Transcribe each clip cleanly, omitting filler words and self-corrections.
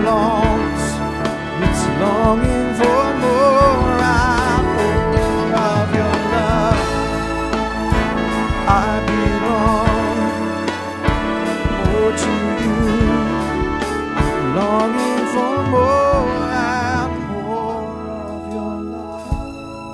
belongs. It's longing for more. I'm more of your love. I belong more to you. I'm longing for more. I'm more of your love.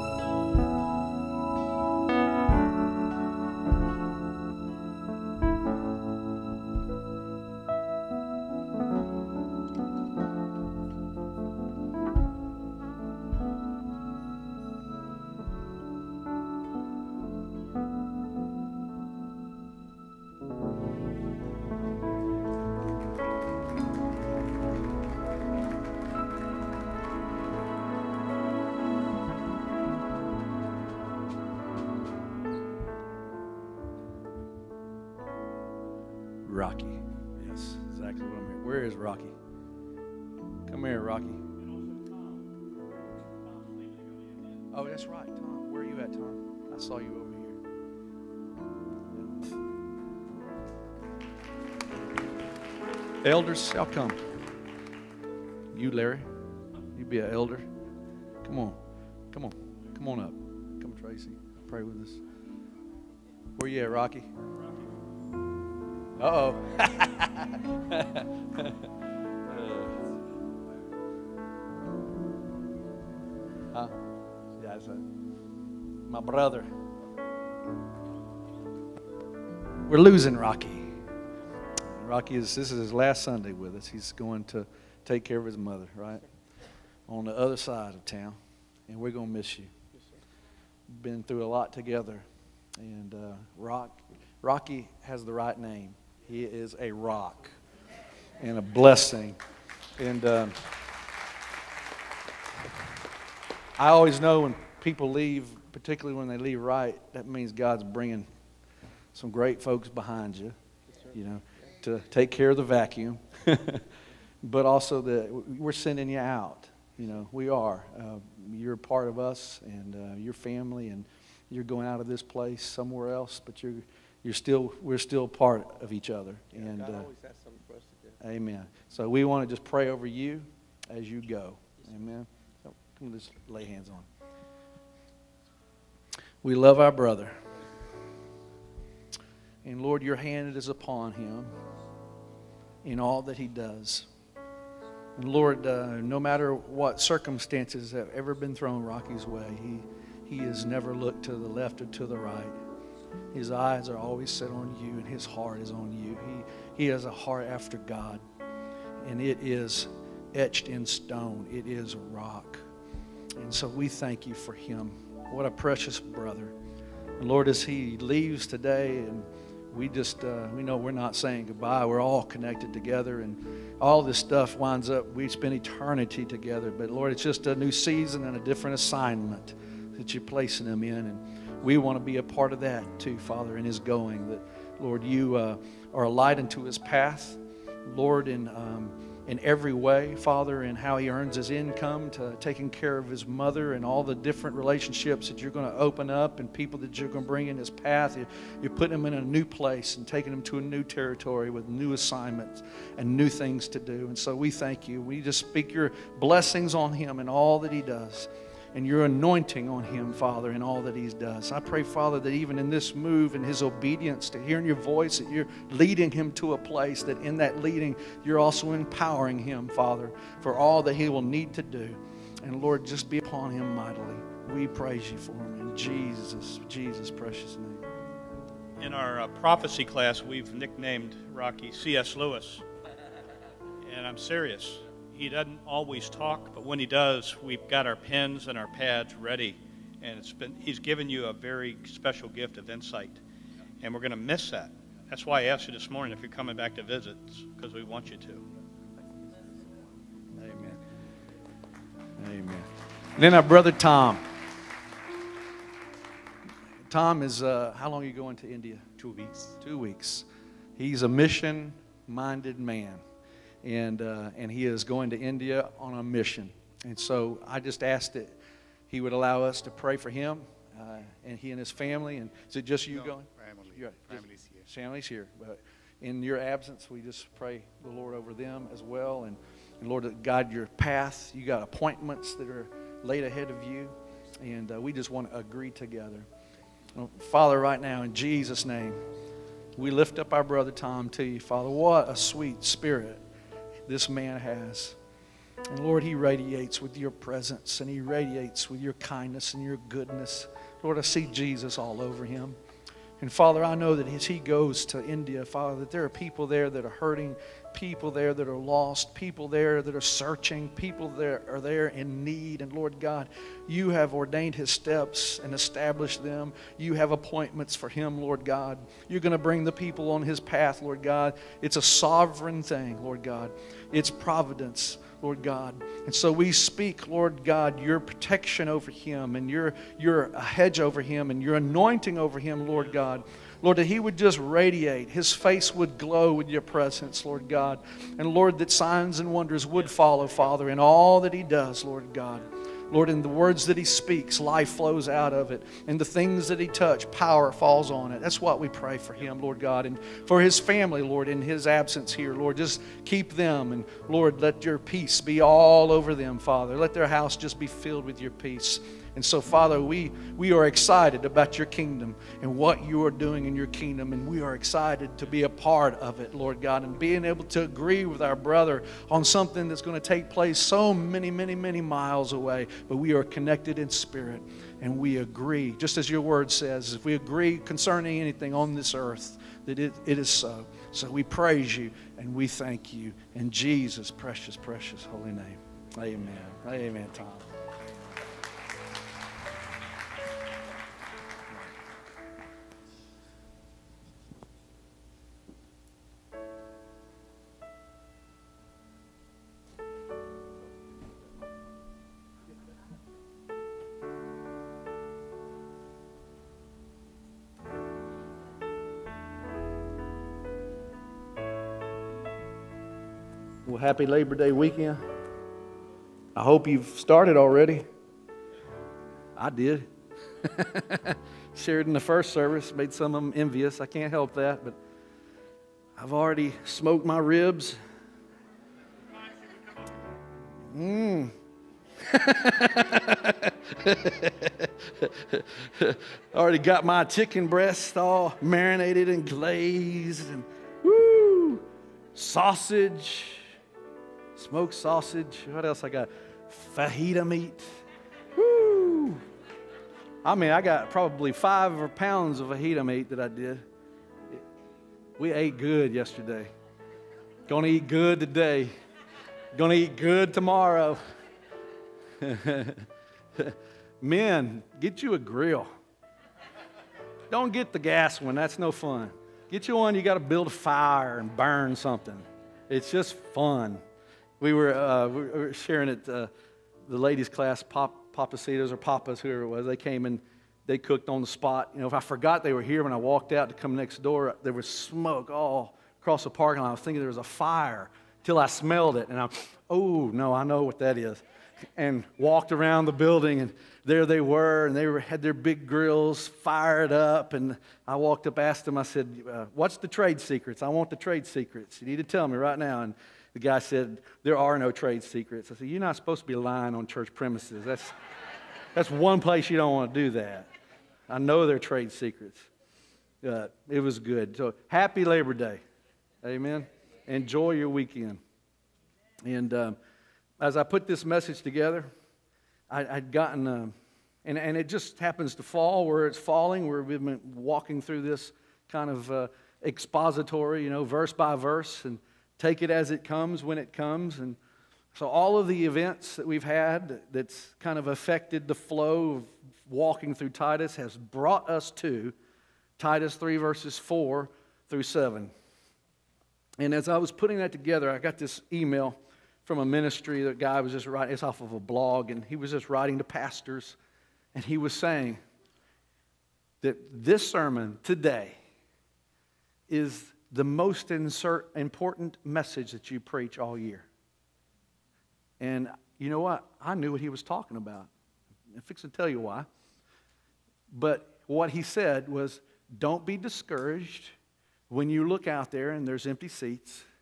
Rocky. Yes, exactly what I'm here. Where is Rocky? Come here, Rocky. Oh, that's right, Tom. Where are you at, Tom? I saw you over here. Elders, y'all come. You, Larry, you be an elder. Come on. Come on. Come on up. Come, Tracy. Pray with us. Where you at, Rocky? Uh-oh. Huh? Yeah, it's my brother. We're losing Rocky. This is his last Sunday with us. He's going to take care of his mother, right? On the other side of town. And we're going to miss you. Been through a lot together. And Rocky has the right name. He is a rock and a blessing. And I always know when people leave, particularly when they leave right, that means God's bringing some great folks behind you, you know, to take care of the vacuum. But also that we're sending you out. You know, we are. You're a part of us and your family, and you're going out of this place somewhere else, but we're still part of each other. Yeah, and God always has something for us to do. Amen. So we want to just pray over you as you go. Amen. So come just lay hands on. We love our brother. And Lord, your hand is upon him in all that he does. And Lord, no matter what circumstances have ever been thrown Rocky's way, he has never looked to the left or to the right. His eyes are always set on you, and his heart is on you. He has a heart after God, and it is etched in stone. It is rock. And so we thank you for him. What a precious brother. And Lord, as he leaves today, and we know we're not saying goodbye. We're all connected together, and all this stuff winds up, we spend eternity together. But Lord, it's just a new season and a different assignment that you're placing him in. And we want to be a part of that too, Father, in his going. That, Lord, you are a light into his path, Lord, in every way, Father, in how he earns his income, to taking care of his mother, and all the different relationships that you're going to open up and people that you're going to bring in his path. You're putting him in a new place and taking him to a new territory with new assignments and new things to do. And so we thank you. We just speak your blessings on him and all that he does, and your anointing on him, Father, in all that he does. I pray, Father, that even in this move and his obedience to hearing your voice, that you're leading him to a place, that in that leading, you're also empowering him, Father, for all that he will need to do. And Lord, just be upon him mightily. We praise you for him in Jesus' precious name. In our prophecy class, we've nicknamed Rocky C.S. Lewis. And I'm serious. He doesn't always talk, but when he does, we've got our pens and our pads ready. And he's given you a very special gift of insight. And we're going to miss that. That's why I asked you this morning if you're coming back to visit, because we want you to. Amen. Amen. And then our brother Tom. Tom is, how long are you going to India? 2 weeks. 2 weeks. He's a mission-minded man. And he is going to India on a mission. And so I just asked that he would allow us to pray for him and he and his family. And is it just you going? Family's here. Family's here. But in your absence, we just pray the Lord over them as well. And And Lord, guide your path. You got appointments that are laid ahead of you. And we just want to agree together. Well, Father, right now, in Jesus' name, we lift up our brother Tom to you, Father. What a sweet spirit this man has. And Lord, he radiates with your presence, and he radiates with your kindness and your goodness. Lord, I see Jesus all over him. And Father, I know that as he goes to India, Father, that there are people there that are hurting, people there that are lost, people there that are searching, people that are there in need. And Lord God, you have ordained his steps and established them. You have appointments for him, Lord God. You're going to bring the people on his path, Lord God. It's a sovereign thing, Lord God. It's providence, Lord God. And so we speak, Lord God, your protection over him and your hedge over him and your anointing over him, Lord God. Lord, that he would just radiate. His face would glow with your presence, Lord God. And Lord, that signs and wonders would follow, Father, in all that he does, Lord God. Lord, in the words that he speaks, life flows out of it. And the things that he touches, power falls on it. That's what we pray for him, Lord God. And for his family, Lord, in his absence here, Lord, just keep them. And Lord, let your peace be all over them, Father. Let their house just be filled with your peace. And so, Father, we are excited about your kingdom and what you are doing in your kingdom. And we are excited to be a part of it, Lord God, and being able to agree with our brother on something that's going to take place so many, many, many miles away. But we are connected in spirit, and we agree, just as your word says, if we agree concerning anything on this earth, that it is so. So we praise you and we thank you in Jesus' precious, precious holy name. Amen. Amen, Tom. Well, happy Labor Day weekend. I hope you've started already. I did. Shared in the first service, made some of them envious. I can't help that, but I've already smoked my ribs. Already got my chicken breast all marinated and glazed, and woo, sausage. Smoked sausage. What else I got? Fajita meat. Woo! I mean, I got probably 5 pounds of fajita meat that I did. We ate good yesterday. Gonna eat good today. Gonna eat good tomorrow. Men, get you a grill. Don't get the gas one. That's no fun. Get you one you got to build a fire and burn something. It's just fun. We were sharing at the ladies' class, Papacitos or Papas, whoever it was. They came and they cooked on the spot. You know, if I forgot they were here when I walked out to come next door, there was smoke all across the parking lot. I was thinking there was a fire till I smelled it. And no, I know what that is. And walked around the building, and there they were, and had their big grills fired up. And I walked up, asked them, I said, what's the trade secrets? I want the trade secrets. You need to tell me right now. And the guy said, there are no trade secrets. I said, you're not supposed to be lying on church premises. That's one place you don't want to do that. I know they're trade secrets. It was good. So happy Labor Day. Amen. Enjoy your weekend. And as I put this message together, I'd gotten, and it just happens to fall where it's falling, where we've been walking through this kind of expository, verse by verse, and take it as it comes when it comes. And so all of the events that we've had that's kind of affected the flow of walking through Titus has brought us to Titus 3 verses 4 through 7. And as I was putting that together, I got this email from a ministry that guy was just writing. It's off of a blog, and he was just writing to pastors, and he was saying that this sermon today is the most important message that you preach all year. And you know what? I knew what he was talking about. I'm fixing to tell you why. But what he said was, don't be discouraged when you look out there and there's empty seats.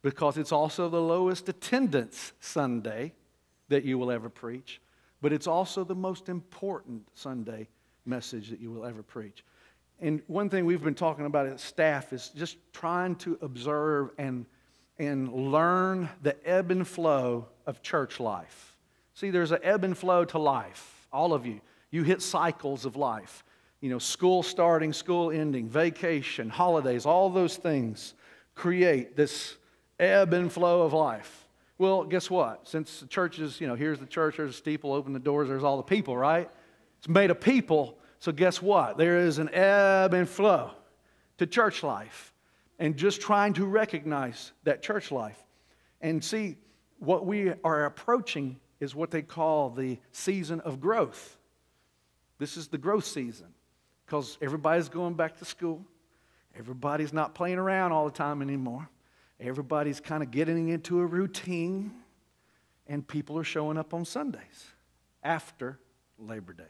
because it's also the lowest attendance Sunday that you will ever preach, but it's also the most important Sunday message that you will ever preach. And one thing we've been talking about as staff is just trying to observe and learn the ebb and flow of church life. See, there's an ebb and flow to life. All of you. You hit cycles of life. You know, school starting, school ending, vacation, holidays, all those things create this ebb and flow of life. Well, guess what? Since the church is, here's the church, there's a steeple, open the doors, there's all the people, right? It's made of people, so guess what? There is an ebb and flow to church life. And just trying to recognize that church life. And see, what we are approaching is what they call the season of growth. This is the growth season because everybody's going back to school. Everybody's not playing around all the time anymore. Everybody's kind of getting into a routine, and people are showing up on Sundays after Labor Day.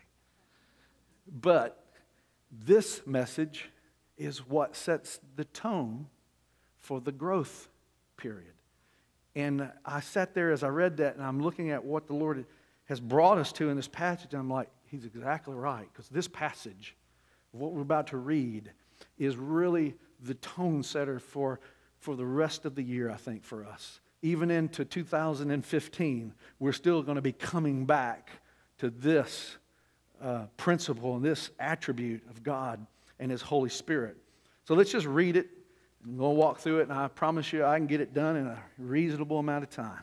But this message is what sets the tone for the growth period. And I sat there as I read that, and I'm looking at what the Lord has brought us to in this passage, and I'm like, he's exactly right, because this passage, what we're about to read, is really the tone setter for the rest of the year, I think, for us. Even into 2015, we're still going to be coming back to this principle and this attribute of God and His Holy Spirit. So let's just read it, and we'll walk through it, and I promise you I can get it done in a reasonable amount of time.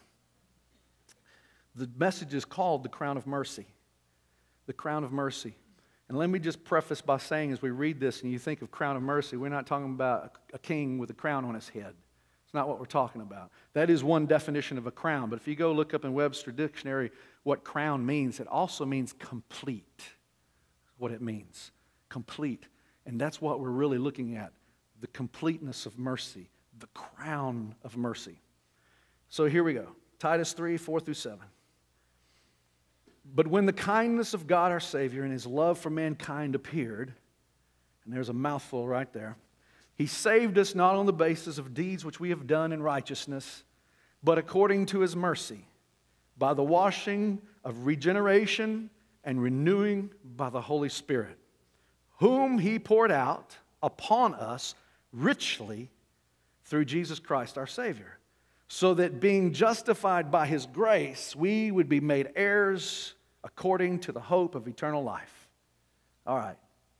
The message is called the Crown of Mercy. The Crown of Mercy. And let me just preface by saying, as we read this and you think of Crown of Mercy, we're not talking about a king with a crown on his head. It's not what we're talking about. That is one definition of a crown. But if you go look up in Webster Dictionary what crown means, it also means complete. What it means. Complete. And that's what we're really looking at. The completeness of mercy. The crown of mercy. So here we go. Titus 3, 4 through 7. But when the kindness of God our Savior and His love for mankind appeared, and there's a mouthful right there, He saved us not on the basis of deeds which we have done in righteousness, but according to His mercy, by the washing of regeneration and renewing by the Holy Spirit, whom He poured out upon us richly through Jesus Christ our Savior, so that being justified by His grace, we would be made heirs according to the hope of eternal life. All right.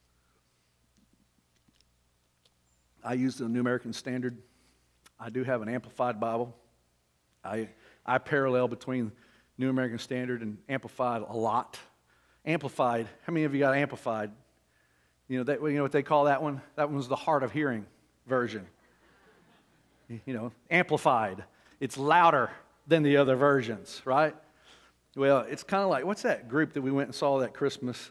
I use the New American Standard. I do have an Amplified Bible. I parallel between New American Standard and Amplified a lot. Amplified, how many of you got Amplified? You know what they call that one? That one was the hard of hearing version. Amplified. It's louder than the other versions, right? Well, it's kind of like, what's that group that we went and saw that Christmas?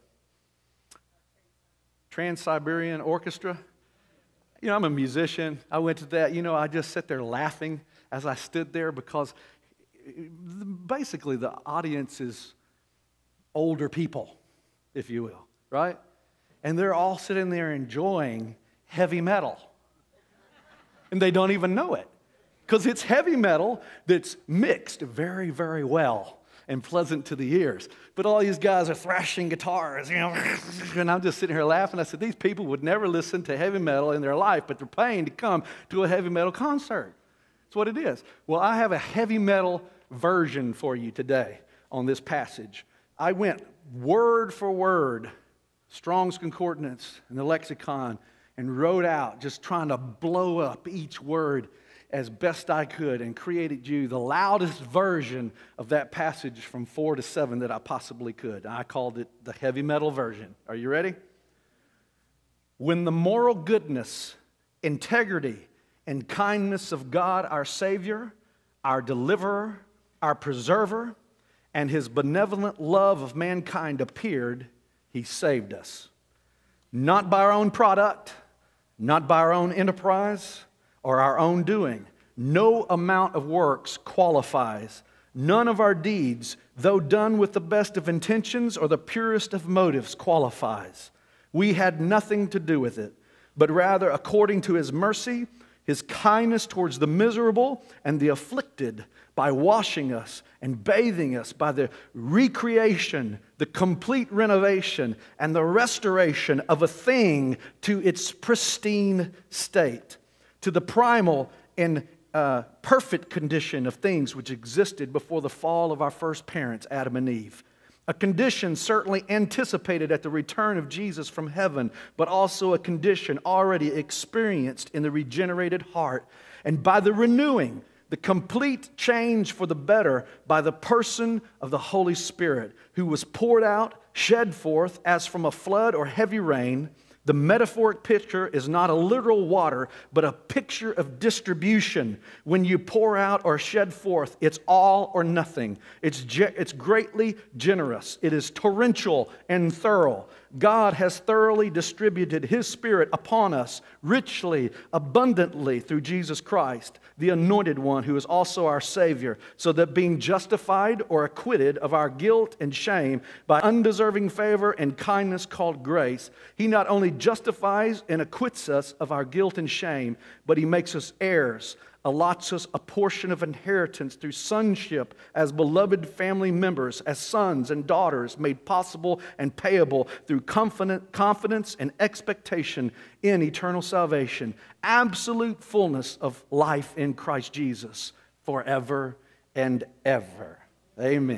Trans-Siberian Orchestra. I'm a musician. I went to that. I just sat there laughing as I stood there because basically the audience is older people, if you will, right? And they're all sitting there enjoying heavy metal. And they don't even know it. Because it's heavy metal that's mixed very, very well and pleasant to the ears. But all these guys are thrashing guitars, and I'm just sitting here laughing. I said, these people would never listen to heavy metal in their life, but they're paying to come to a heavy metal concert. That's what it is. Well, I have a heavy metal version for you today on this passage. I went word for word, Strong's Concordance and the lexicon, and wrote out, just trying to blow up each word as best I could, and created you the loudest version of that passage from 4 to 7 that I possibly could. I called it the heavy metal version. Are you ready? When the moral goodness, integrity, and kindness of God our Savior, our Deliverer, our Preserver, and His benevolent love of mankind appeared, He saved us. Not by our own product, not by our own enterprise, or our own doing. No amount of works qualifies. None of our deeds, though done with the best of intentions or the purest of motives, qualifies. We had nothing to do with it, but rather, according to His mercy, His kindness towards the miserable and the afflicted by washing us and bathing us, by the recreation, the complete renovation, and the restoration of a thing to its pristine state, to the primal and perfect condition of things which existed before the fall of our first parents, Adam and Eve. A condition certainly anticipated at the return of Jesus from heaven, but also a condition already experienced in the regenerated heart. And by the renewing, the complete change for the better by the person of the Holy Spirit, who was poured out, shed forth as from a flood or heavy rain. The metaphoric picture is not a literal water, but a picture of distribution. When you pour out or shed forth, it's all or nothing. It's greatly generous. It is torrential and thorough. God has thoroughly distributed His Spirit upon us richly, abundantly through Jesus Christ, the Anointed One, who is also our Savior, so that being justified or acquitted of our guilt and shame by undeserving favor and kindness called grace, He not only justifies and acquits us of our guilt and shame, but He makes us heirs, allots us a portion of inheritance through sonship as beloved family members, as sons and daughters, made possible and payable through confidence and expectation in eternal salvation. Absolute fullness of life in Christ Jesus forever and ever. Amen.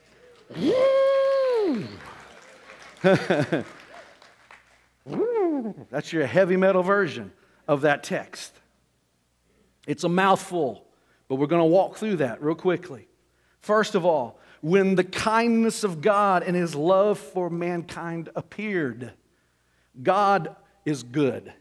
That's your heavy metal version of that text. It's a mouthful, but we're going to walk through that real quickly. First of all, when the kindness of God and His love for mankind appeared, God is good.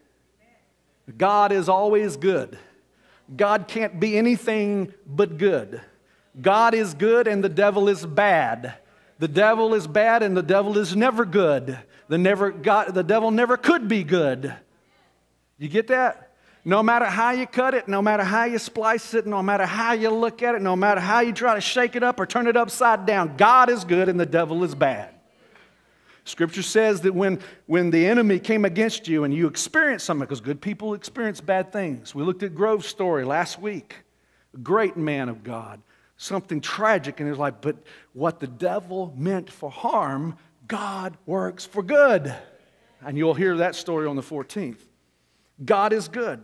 God is always good. God can't be anything but good. God is good and the devil is bad. The devil is bad and the devil is never good. The devil never could be good. You get that? No matter how you cut it, no matter how you splice it, no matter how you look at it, no matter how you try to shake it up or turn it upside down, God is good and the devil is bad. Scripture says that when the enemy came against you and you experienced something, because good people experience bad things. We looked at Grove's story last week. A great man of God. Something tragic in his life, but what the devil meant for harm, God works for good. And you'll hear that story on the 14th. God is good.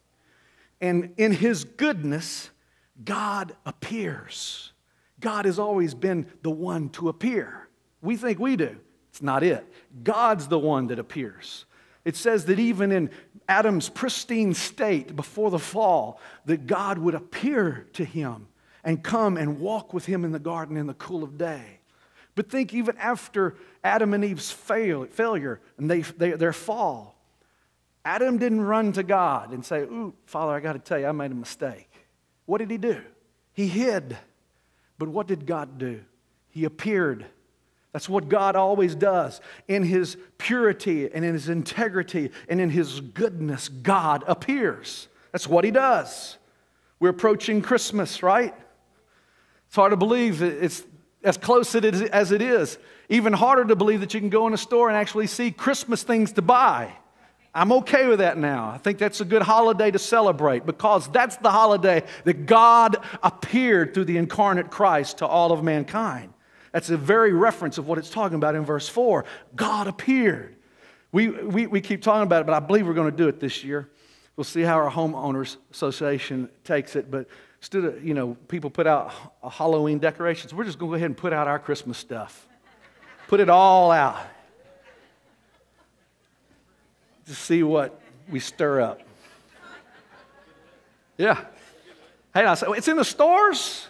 And in His goodness, God appears. God has always been the one to appear. We think we do. It's not it. God's the one that appears. It says that even in Adam's pristine state before the fall, that God would appear to him and come and walk with him in the garden in the cool of day. But think even after Adam and Eve's failure and their fall, Adam didn't run to God and say, "Ooh, Father, I got to tell you, I made a mistake." What did he do? He hid. But what did God do? He appeared. That's what God always does. In His purity and in His integrity and in His goodness, God appears. That's what He does. We're approaching Christmas, right? It's hard to believe that it's as close as it is. Even harder to believe that you can go in a store and actually see Christmas things to buy. I'm okay with that now. I think that's a good holiday to celebrate because that's the holiday that God appeared through the incarnate Christ to all of mankind. That's a very reference of what it's talking about in verse 4. God appeared. We keep talking about it, but I believe we're going to do it this year. We'll see how our homeowners association takes it. But instead of, people put out Halloween decorations, we're just going to go ahead and put out our Christmas stuff. Put it all out. Just see what we stir up. Yeah. Hey, I say, it's in the stores?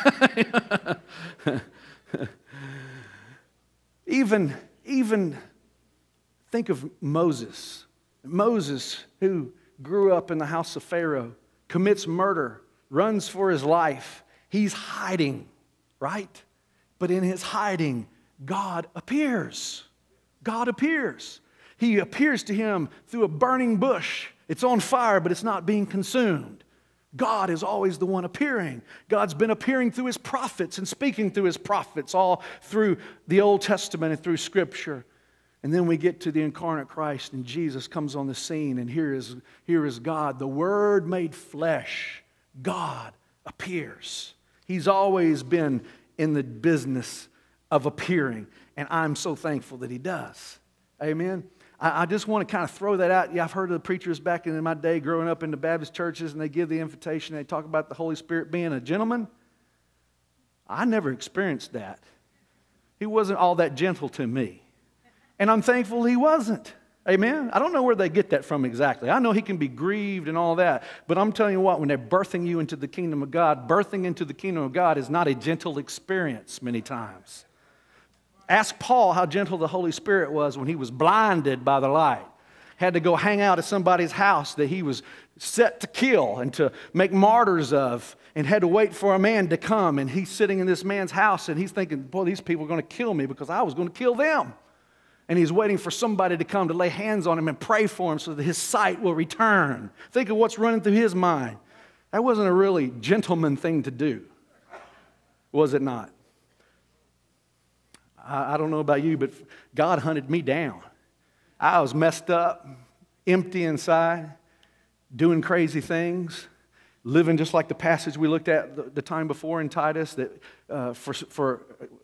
Even think of Moses. Moses, who grew up in the house of Pharaoh, commits murder, runs for his life. He's hiding, right? But in his hiding, God appears. God appears. He appears to him through a burning bush. It's on fire, but it's not being consumed. God is always the one appearing. God's been appearing through His prophets and speaking through His prophets all through the Old Testament and through Scripture. And then we get to the incarnate Christ, and Jesus comes on the scene, and here is God, the Word made flesh. God appears. He's always been in the business of appearing, and I'm so thankful that He does. Amen? I just want to kind of throw that out. Yeah, I've heard of the preachers back in my day growing up in the Baptist churches, and they give the invitation, they talk about the Holy Spirit being a gentleman. I never experienced that. He wasn't all that gentle to me. And I'm thankful He wasn't. Amen? I don't know where they get that from exactly. I know He can be grieved and all that. But I'm telling you what, when they're birthing you into the kingdom of God, birthing into the kingdom of God is not a gentle experience many times. Ask Paul how gentle the Holy Spirit was when he was blinded by the light. Had to go hang out at somebody's house that he was set to kill and to make martyrs of, and had to wait for a man to come. And he's sitting in this man's house, and he's thinking, boy, these people are going to kill me because I was going to kill them. And he's waiting for somebody to come to lay hands on him and pray for him so that his sight will return. Think of what's running through his mind. That wasn't a really gentleman thing to do, was it not? I don't know about you, but God hunted me down. I was messed up, empty inside, doing crazy things, living just like the passage we looked at the time before in Titus, that for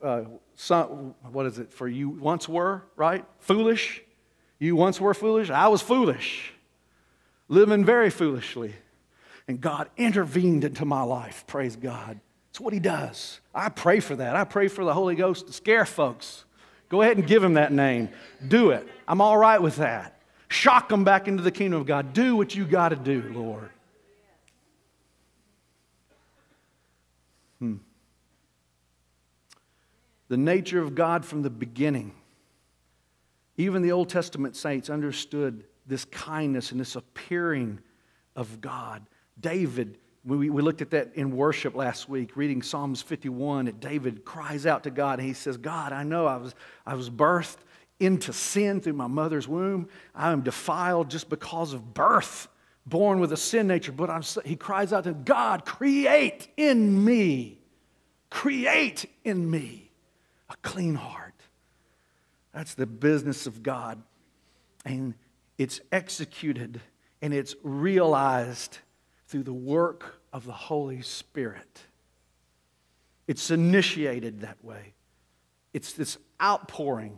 you once were, right? Foolish. You once were foolish. I was foolish, living very foolishly. And God intervened into my life, praise God. It's what He does. I pray for that. I pray for the Holy Ghost to scare folks. Go ahead and give Him that name. Do it. I'm all right with that. Shock them back into the kingdom of God. Do what you got to do, Lord. The nature of God from the beginning. Even the Old Testament saints understood this kindness and this appearing of God. David, we looked at that in worship last week, reading Psalms 51, that David cries out to God, and he says, God, I know I was birthed into sin through my mother's womb. I am defiled just because of birth, born with a sin nature. But he cries out to God, create in me a clean heart. That's the business of God. And it's executed and it's realized through the work of the Holy Spirit. It's initiated that way. It's this outpouring,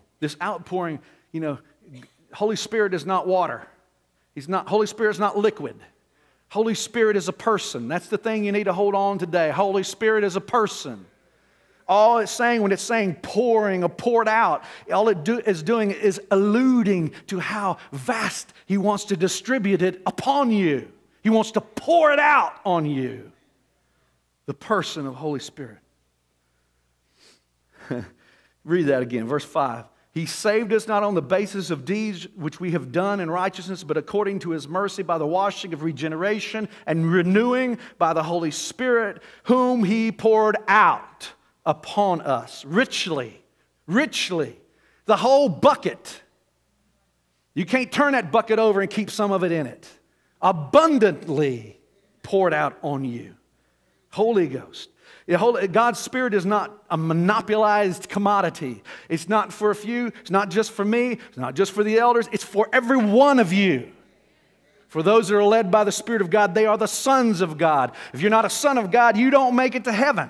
Holy Spirit is not water. Holy Spirit is not liquid. Holy Spirit is a person. That's the thing you need to hold on today. Holy Spirit is a person. All it's saying when it's saying pouring or poured out, all it is doing is alluding to how vast He wants to distribute it upon you. He wants to pour it out on you. The person of Holy Spirit. Read that again, verse 5. He saved us not on the basis of deeds which we have done in righteousness, but according to His mercy by the washing of regeneration and renewing by the Holy Spirit, whom He poured out upon us richly. The whole bucket. You can't turn that bucket over and keep some of it in it. Abundantly poured out on you. Holy Ghost. God's Spirit is not a monopolized commodity. It's not for a few. It's not just for me. It's not just for the elders. It's for every one of you. For those that are led by the Spirit of God, they are the sons of God. If you're not a son of God, you don't make it to heaven.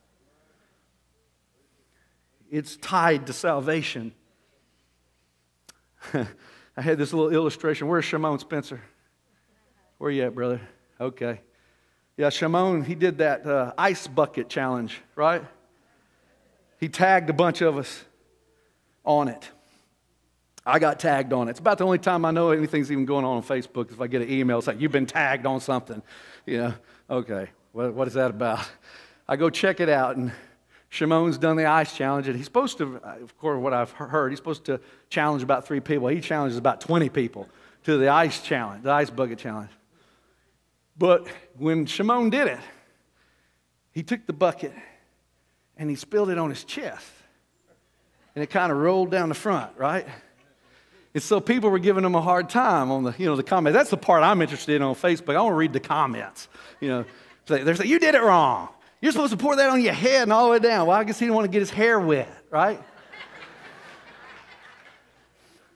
It's tied to salvation. I had this little illustration. Where's Shimon Spencer? Where you at, brother? Okay. Yeah, Shimon, he did that ice bucket challenge, right? He tagged a bunch of us on it. I got tagged on it. It's about the only time I know anything's even going on Facebook. If I get an email, it's like, you've been tagged on something. Okay, what is that about? I go check it out, and Shimon's done the ice challenge, and he's supposed to, of course, what I've heard, he's supposed to challenge about 3 people. He challenges about 20 people to the ice challenge, the ice bucket challenge. But when Shimon did it, he took the bucket and he spilled it on his chest. And it kind of rolled down the front, right? And so people were giving him a hard time on the comments. That's the part I'm interested in on Facebook. I want to read the comments. They're saying, you did it wrong. You're supposed to pour that on your head and all the way down. Well, I guess he didn't want to get his hair wet, right?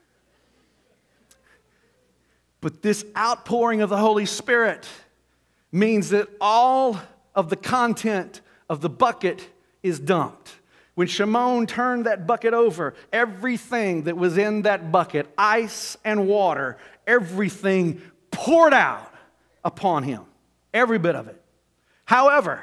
But this outpouring of the Holy Spirit means that all of the content of the bucket is dumped. When Shimon turned that bucket over, everything that was in that bucket, ice and water, everything poured out upon him. Every bit of it. However,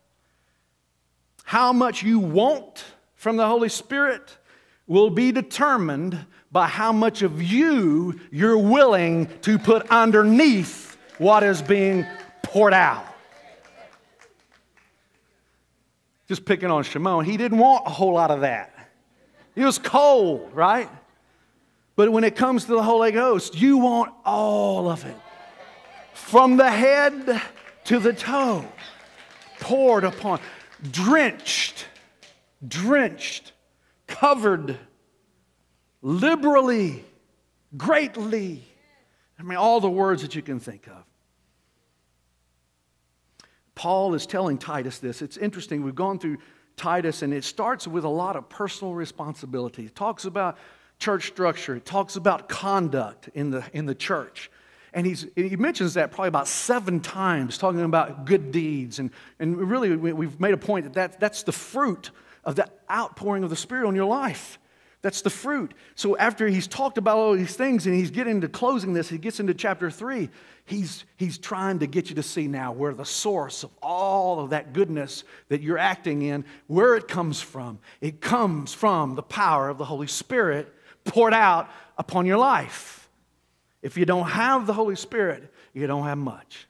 how much you want from the Holy Spirit will be determined by how much of you're willing to put underneath what is being poured out. Just picking on Shimon, he didn't want a whole lot of that. He was cold, right? But when it comes to the Holy Ghost, you want all of it. From the head to the toe, poured upon, drenched, covered, liberally, greatly. I mean, all the words that you can think of. Paul is telling Titus this. It's interesting. We've gone through Titus, and it starts with a lot of personal responsibility. It talks about church structure. It talks about conduct in the church. And he mentions that probably about 7 times, talking about good deeds. And really, we've made a point that's the fruit of the outpouring of the Spirit on your life. That's the fruit. So after he's talked about all these things and he's getting to closing this, he gets into chapter 3. He's trying to get you to see now where the source of all of that goodness that you're acting in, where it comes from. It comes from the power of the Holy Spirit poured out upon your life. If you don't have the Holy Spirit, you don't have much.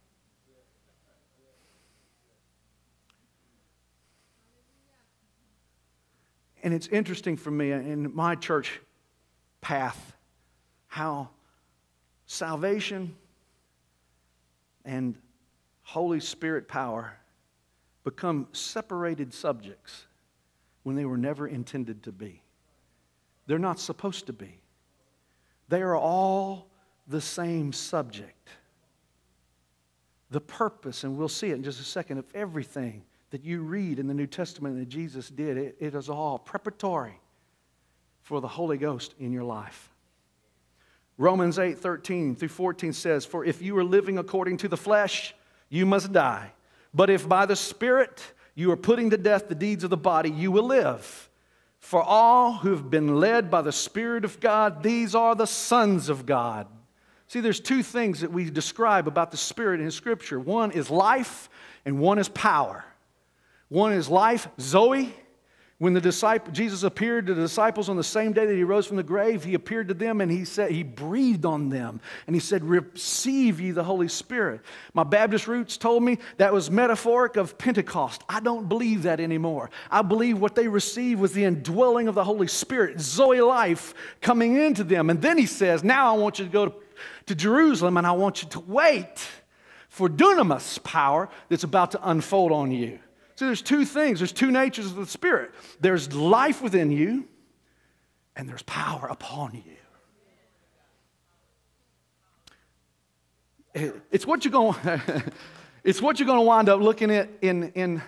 And it's interesting for me in my church path how salvation and Holy Spirit power become separated subjects when they were never intended to be. They're not supposed to be. They are all the same subject. The purpose, and we'll see it in just a second, of everything that you read in the New Testament that Jesus did, it is all preparatory for the Holy Ghost in your life. Romans 8:13 through 14 says, "For if you are living according to the flesh, you must die. But if by the Spirit you are putting to death the deeds of the body, you will live. For all who have been led by the Spirit of God, these are the sons of God." See, there's 2 things that we describe about the Spirit in Scripture. One is life and one is power. One is life, Zoe. When Jesus appeared to the disciples on the same day that he rose from the grave, he appeared to them and he breathed on them. And he said, "Receive ye the Holy Spirit." My Baptist roots told me that was metaphoric of Pentecost. I don't believe that anymore. I believe what they received was the indwelling of the Holy Spirit, Zoe life coming into them. And then he says, "Now I want you to go to Jerusalem and I want you to wait for dunamis power that's about to unfold on you." So there's 2 things. There's 2 natures of the Spirit. There's life within you, and there's power upon you. It's what you're going. It's what you're going to wind up looking at in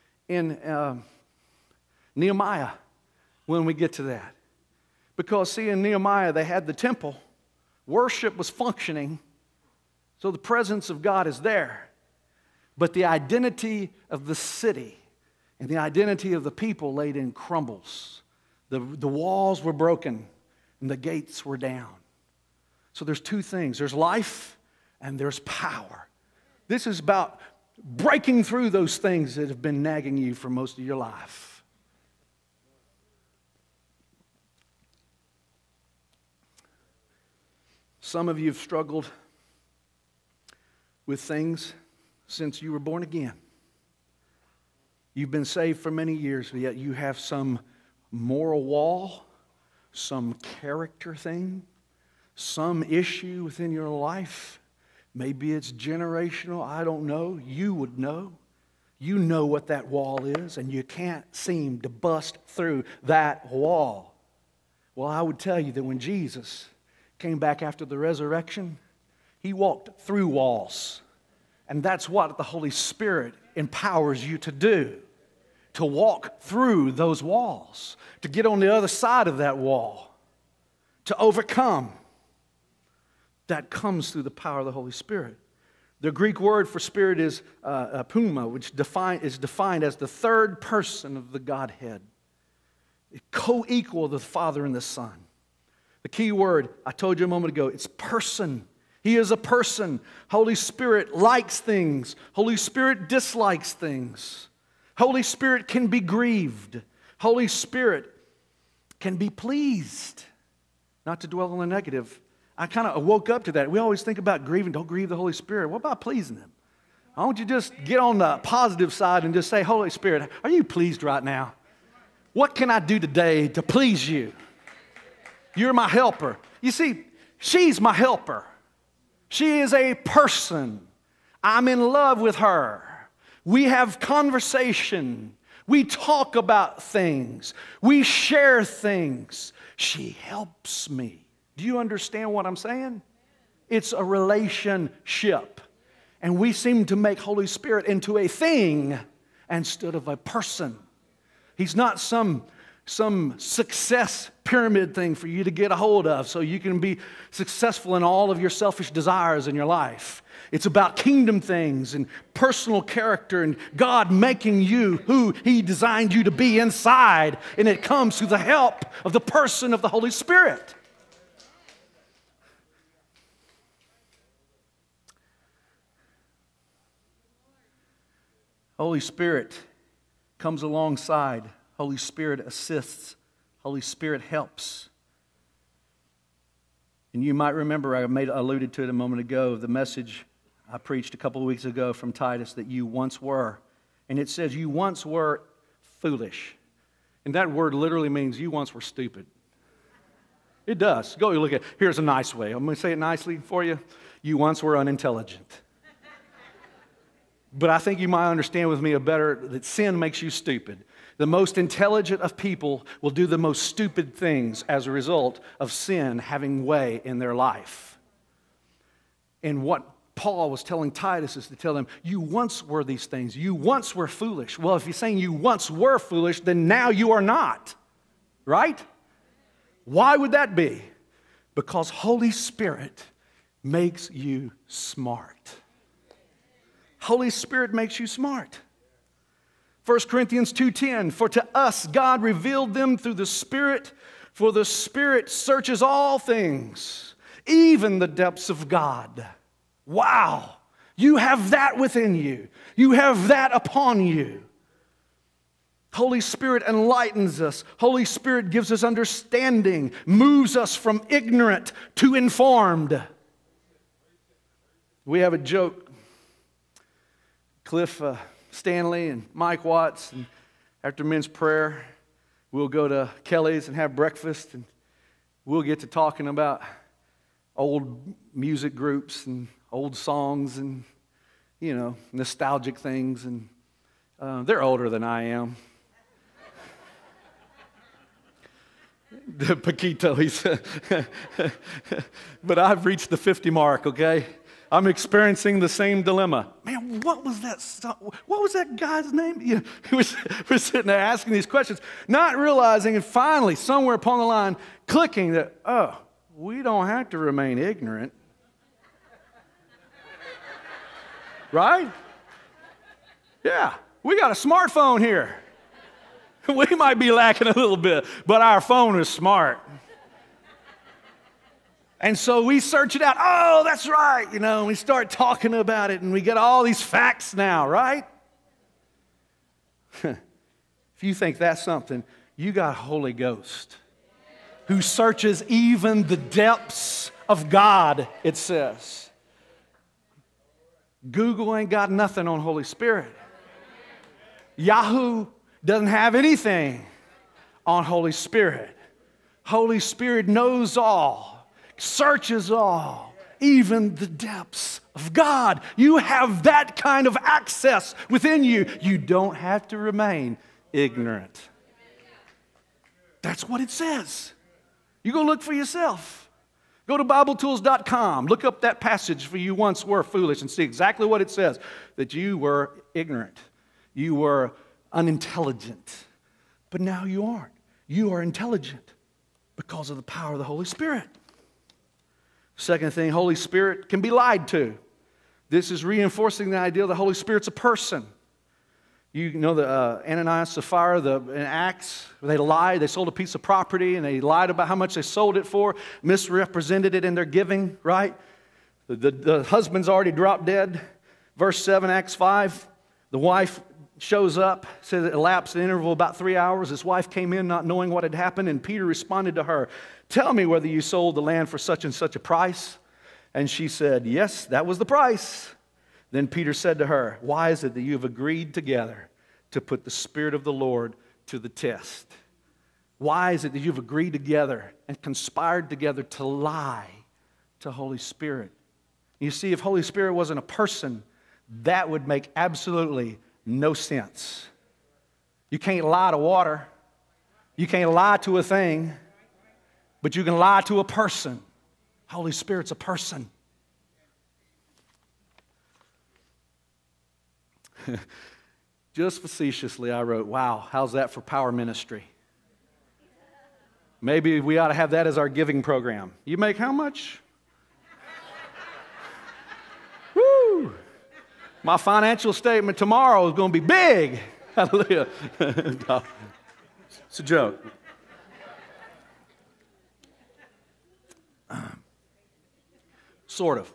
Nehemiah when we get to that. Because see, in Nehemiah they had the temple, worship was functioning, so the presence of God is there. But the identity of the city and the identity of the people laid in crumbles. The walls were broken and the gates were down. So there's 2 things. There's life and there's power. This is about breaking through those things that have been nagging you for most of your life. Some of you have struggled with things since you were born again. You've been saved for many years, but yet you have some moral wall, some character thing, some issue within your life. Maybe it's generational, I don't know. You would know. You know what that wall is, and you can't seem to bust through that wall. Well, I would tell you that when Jesus came back after the resurrection, he walked through walls. And that's what the Holy Spirit empowers you to do, to walk through those walls, to get on the other side of that wall, to overcome. that comes through the power of the Holy Spirit. The Greek word for Spirit is pneuma, which is defined as the third person of the Godhead, co-equal to the Father and the Son. The key word, I told you a moment ago, it's person. He is a person. Holy Spirit likes things. Holy Spirit dislikes things. Holy Spirit can be grieved. Holy Spirit can be pleased. Not to dwell on the negative. I kind of woke up to that. We always think about grieving. Don't grieve the Holy Spirit. What about pleasing Him? Why don't you just get on the positive side and just say, Holy Spirit, are you pleased right now? What can I do today to please you? You're my helper. You see, she's my helper. She is a person. I'm in love with her. We have conversation. We talk about things. We share things. She helps me. Do you understand what I'm saying? It's a relationship. And we seem to make Holy Spirit into a thing instead of a person. He's not some success pyramid thing for you to get a hold of so you can be successful in all of your selfish desires in your life. It's about kingdom things and personal character and God making you who He designed you to be inside. And it comes through the help of the person of the Holy Spirit. Holy Spirit comes alongside. Holy Spirit assists. Holy Spirit helps. And you might remember, I alluded to it a moment ago, the message I preached a couple of weeks ago from Titus that you once were. And it says you once were foolish. And that word literally means you once were stupid. It does. Go look at it. Here's a nice way. I'm going to say it nicely for you. You once were unintelligent. But I think you might understand with me that sin makes you stupid. The most intelligent of people will do the most stupid things as a result of sin having way in their life. And what Paul was telling Titus is to tell him, you once were these things. You once were foolish. Well, if you're saying you once were foolish, then now you are not. Right? Why would that be? Because Holy Spirit makes you smart. Holy Spirit makes you smart. 1 Corinthians 2:10, for to us God revealed them through the Spirit, for the Spirit searches all things, even the depths of God. Wow! You have that within you. You have that upon you. Holy Spirit enlightens us. Holy Spirit gives us understanding, moves us from ignorant to informed. We have a joke. Cliff Stanley and Mike Watts, and after men's prayer, we'll go to Kelly's and have breakfast, and we'll get to talking about old music groups and old songs and, nostalgic things, and they're older than I am. Paquito, but I've reached the 50 mark, okay? I'm experiencing the same dilemma. Man, what was that guy's name? We're sitting there asking these questions, not realizing, and finally, somewhere upon the line, clicking that, we don't have to remain ignorant. Right? Yeah, we got a smartphone here. We might be lacking a little bit, but our phone is smart. And so we search it out. Oh, that's right. And we start talking about it, and we get all these facts now, right? If you think that's something, you got Holy Ghost who searches even the depths of God, it says. Google ain't got nothing on Holy Spirit. Yahoo doesn't have anything on Holy Spirit. Holy Spirit knows all. Searches all, even the depths of God. You have that kind of access within you. You don't have to remain ignorant. That's what it says. You go look for yourself. Go to BibleTools.com. Look up that passage for you once were foolish and see exactly what it says. That you were ignorant. You were unintelligent. But now you aren't. You are intelligent because of the power of the Holy Spirit. Second thing, Holy Spirit can be lied to. This is reinforcing the idea the Holy Spirit's a person. You know the Ananias, Sapphira, in Acts, they lied. They sold a piece of property and they lied about how much they sold it for, misrepresented it in their giving, right? The husband's already dropped dead. Verse 7, Acts 5, the wife shows up, says it elapsed an interval of about 3 hours. His wife came in not knowing what had happened, and Peter responded to her, "Tell me whether you sold the land for such and such a price." And she said, "Yes, that was the price." Then Peter said to her, "Why is it that you have agreed together to put the Spirit of the Lord to the test?" Why is it that you've agreed together and conspired together to lie to Holy Spirit? You see, if Holy Spirit wasn't a person, that would make absolutely no sense. You can't lie to water. You can't lie to a thing, but you can lie to a person. Holy Spirit's a person. Just facetiously, I wrote, "Wow, how's that for power ministry?" Maybe we ought to have that as our giving program. You make how much? Woo! My financial statement tomorrow is going to be big. Hallelujah. No, it's a joke. Sort of.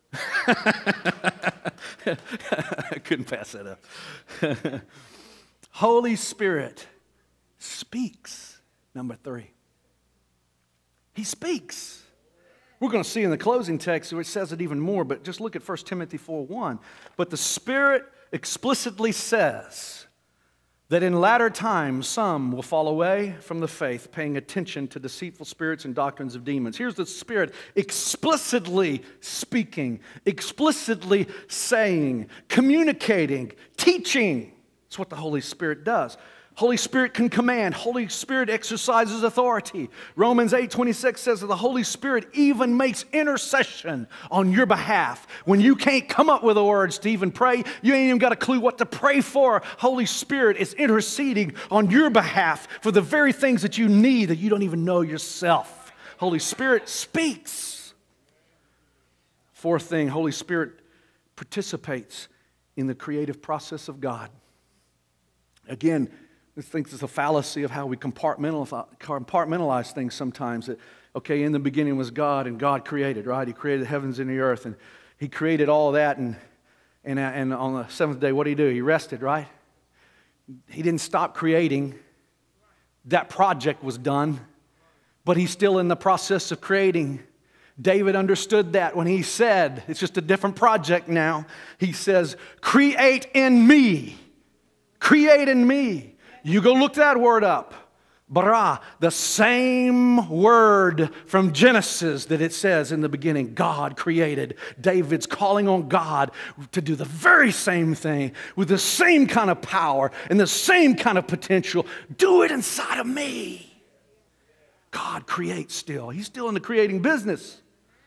I couldn't pass that up. Holy Spirit speaks. Number 3. He speaks. We're going to see in the closing text where it says it even more, but just look at 1 Timothy 4:1. But the Spirit explicitly says that in latter times some will fall away from the faith, paying attention to deceitful spirits and doctrines of demons. Here's the Spirit explicitly speaking, explicitly saying, communicating, teaching. That's what the Holy Spirit does. Holy Spirit can command. Holy Spirit exercises authority. Romans 8:26 says that the Holy Spirit even makes intercession on your behalf. When you can't come up with the words to even pray, you ain't even got a clue what to pray for. Holy Spirit is interceding on your behalf for the very things that you need that you don't even know yourself. Holy Spirit speaks. Fourth thing, Holy Spirit participates in the creative process of God. Again, I think it's a fallacy of how we compartmentalize things sometimes. That, okay, in the beginning was God, and God created, right? He created the heavens and the earth, and He created all that, and on the seventh day, what did He do? He rested, right? He didn't stop creating. That project was done, but He's still in the process of creating. David understood that when he said, it's just a different project now. He says, "Create in me. Create in me." You go look that word up. Bara, the same word from Genesis that it says in the beginning, God created. David's calling on God to do the very same thing with the same kind of power and the same kind of potential. Do it inside of me. God creates still. He's still in the creating business.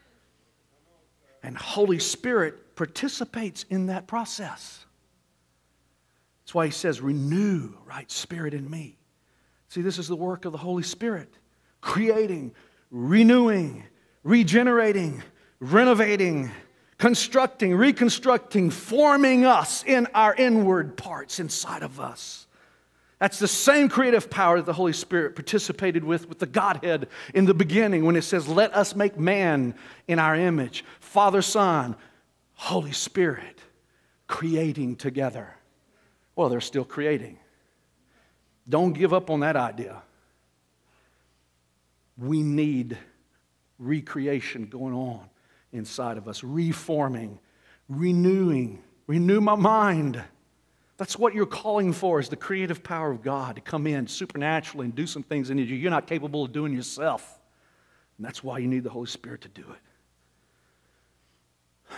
And Holy Spirit participates in that process. That's why He says, "Renew right spirit in me." See, this is the work of the Holy Spirit. Creating, renewing, regenerating, renovating, constructing, reconstructing, forming us in our inward parts inside of us. That's the same creative power that the Holy Spirit participated with the Godhead in the beginning when it says, "Let us make man in our image." Father, Son, Holy Spirit creating together. Well, they're still creating. Don't give up on that idea. We need recreation going on inside of us, reforming, renewing. Renew my mind. That's what you're calling for, is the creative power of God to come in supernaturally and do some things in you you're not capable of doing yourself. And that's why you need the Holy Spirit to do it.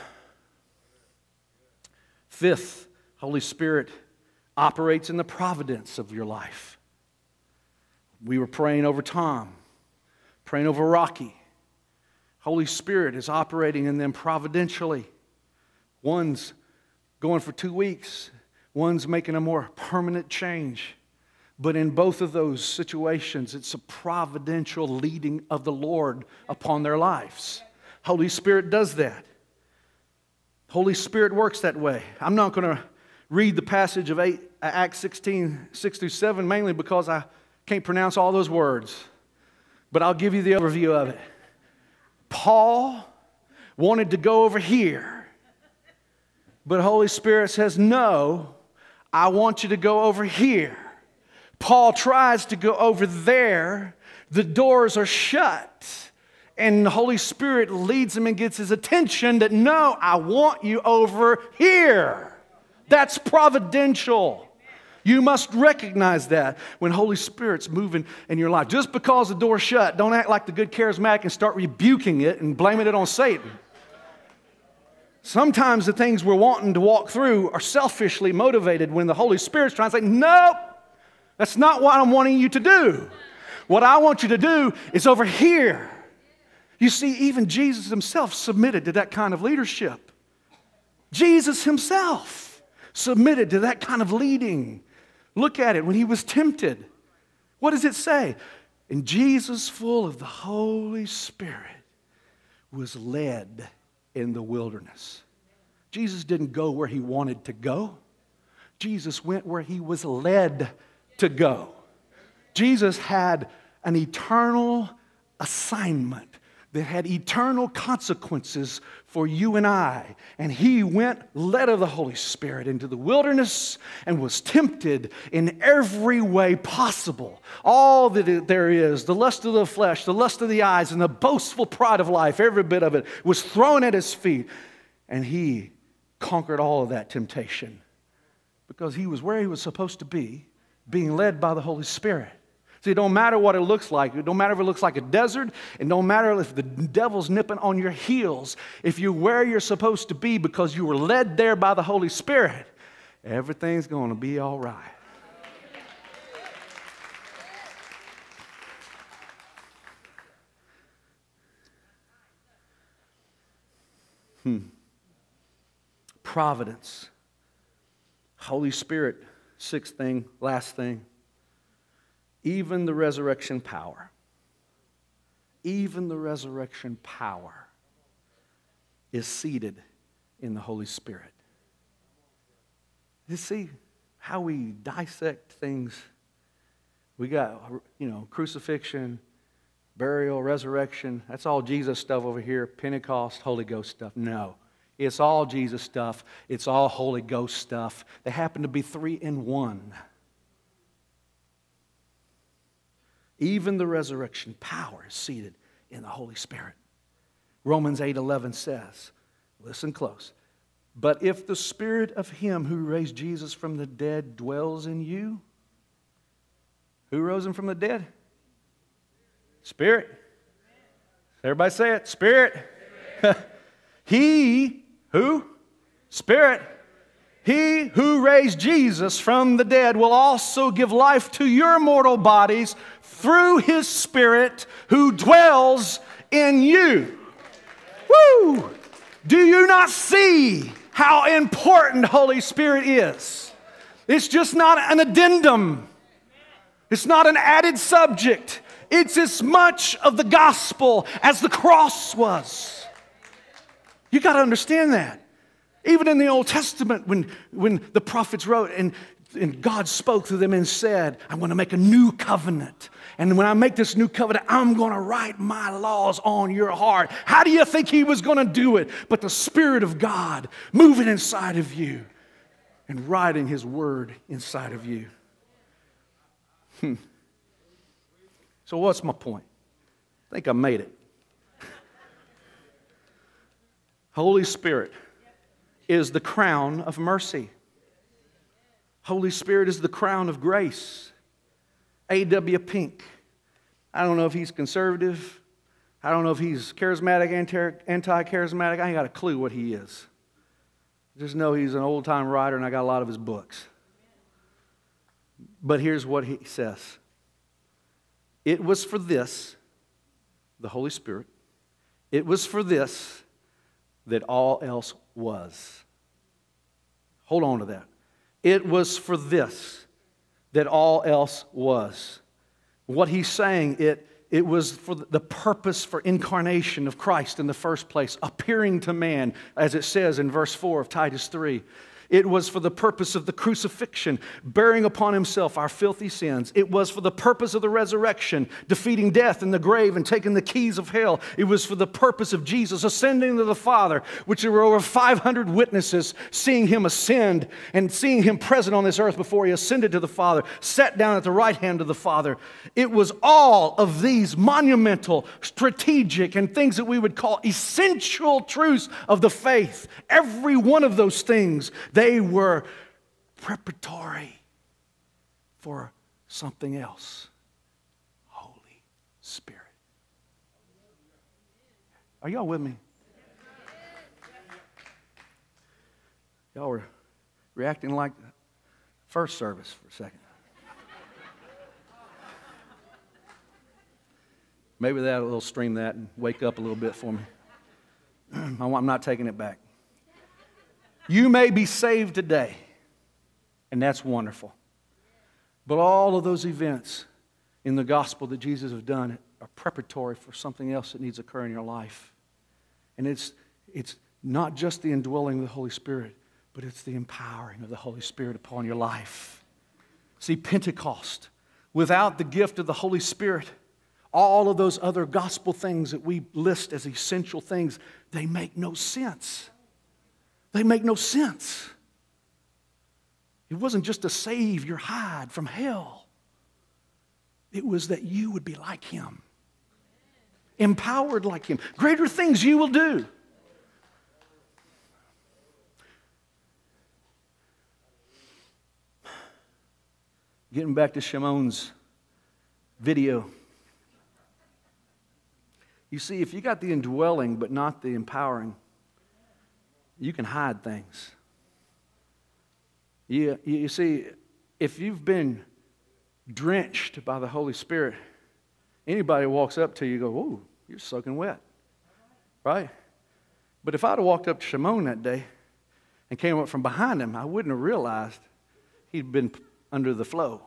Fifth, Holy Spirit operates in the providence of your life. We were praying over Tom, praying over Rocky. Holy Spirit is operating in them providentially. One's going for 2 weeks. One's making a more permanent change. But in both of those situations, it's a providential leading of the Lord upon their lives. Holy Spirit does that. Holy Spirit works that way. I'm not going to read the passage of Acts 16, 6 through 7, mainly because I can't pronounce all those words. But I'll give you the overview of it. Paul wanted to go over here, but Holy Spirit says, no, I want you to go over here. Paul tries to go over there. The doors are shut. And the Holy Spirit leads him and gets his attention that, no, I want you over here. That's providential. You must recognize that when Holy Spirit's moving in your life. Just because the door's shut, don't act like the good charismatic and start rebuking it and blaming it on Satan. Sometimes the things we're wanting to walk through are selfishly motivated when the Holy Spirit's trying to say, nope, that's not what I'm wanting you to do. What I want you to do is over here. You see, even Jesus himself submitted to that kind of leadership. Jesus himself submitted to that kind of leading. Look at it when he was tempted. What does it say? And Jesus, full of the Holy Spirit, was led in the wilderness. Jesus didn't go where he wanted to go. Jesus went where he was led to go. Jesus had an eternal assignment that had eternal consequences for you and I. And he went, led of the Holy Spirit, into the wilderness and was tempted in every way possible. All that there is, the lust of the flesh, the lust of the eyes, and the boastful pride of life, every bit of it was thrown at his feet. And he conquered all of that temptation because he was where he was supposed to be, being led by the Holy Spirit. See, it don't matter what it looks like. It don't matter if it looks like a desert. It don't matter if the devil's nipping on your heels. If you're where you're supposed to be because you were led there by the Holy Spirit, everything's going to be all right. Providence. Holy Spirit, sixth thing, last thing. Even the resurrection power. Even the resurrection power is seated in the Holy Spirit. You see how we dissect things? We got, crucifixion, burial, resurrection. That's all Jesus stuff over here. Pentecost, Holy Ghost stuff. No. It's all Jesus stuff. It's all Holy Ghost stuff. They happen to be three in one. Even the resurrection power is seated in the Holy Spirit. Romans 8:11 says, listen close, but if the Spirit of Him who raised Jesus from the dead dwells in you, who rose Him from the dead? Spirit. Everybody say it, Spirit. He, who? Spirit. He who raised Jesus from the dead will also give life to your mortal bodies through His Spirit who dwells in you. Woo! Do you not see how important Holy Spirit is? It's just not an addendum. It's not an added subject. It's as much of the gospel as the cross was. You got to understand that. Even in the Old Testament, when the prophets wrote and God spoke to them and said, I'm going to make a new covenant. And when I make this new covenant, I'm going to write my laws on your heart. How do you think He was going to do it? But the Spirit of God moving inside of you and writing His word inside of you. So what's my point? I think I made it. Holy Spirit is the crown of mercy. Holy Spirit is the crown of grace. A.W. Pink. I don't know if he's conservative. I don't know if he's charismatic, anti-charismatic. I ain't got a clue what he is. Just know he's an old-time writer and I got a lot of his books. But here's what he says. It was for this, the Holy Spirit, it was for this that all else was. Hold on to that. It was for this that all else was. What he's saying, It was for the purpose for incarnation of Christ in the first place, appearing to man, as it says in verse 4 of Titus 3. It was for the purpose of the crucifixion, bearing upon himself our filthy sins. It was for the purpose of the resurrection, defeating death in the grave and taking the keys of hell. It was for the purpose of Jesus ascending to the Father, which there were over 500 witnesses seeing him ascend and seeing him present on this earth before he ascended to the Father, sat down at the right hand of the Father. It was all of these monumental, strategic, and things that we would call essential truths of the faith. Every one of those things, they were preparatory for something else. Holy Spirit. Are y'all with me? Y'all were reacting like the first service for a second. Maybe that will stream that and wake up a little bit for me. I'm not taking it back. You may be saved today, and that's wonderful. But all of those events in the gospel that Jesus has done are preparatory for something else that needs to occur in your life. And it's not just the indwelling of the Holy Spirit, but it's the empowering of the Holy Spirit upon your life. See, Pentecost, without the gift of the Holy Spirit, all of those other gospel things that we list as essential things, they make no sense. They make no sense. It wasn't just to save your hide from hell. It was that you would be like him. Empowered like him. Greater things you will do. Getting back to Shimon's video. You see, if you got the indwelling but not the empowering, you can hide things. You see, if you've been drenched by the Holy Spirit, anybody walks up to you, go, "Whoa, you're soaking wet." Right? But if I'd have walked up to Shimon that day and came up from behind him, I wouldn't have realized he'd been under the flow.